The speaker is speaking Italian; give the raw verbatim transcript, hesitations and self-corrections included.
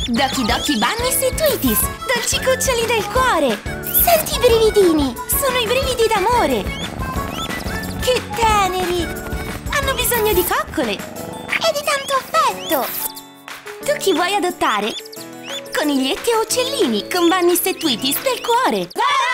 Doki Doki Bunnies e Tweeties, dolci cuccioli del cuore! Senti i brividini! Sono i brividi d'amore! Che teneri! Hanno bisogno di coccole! E di tanto affetto! Tu chi vuoi adottare? Coniglietti o uccellini con Bunnies e Tweeties del cuore!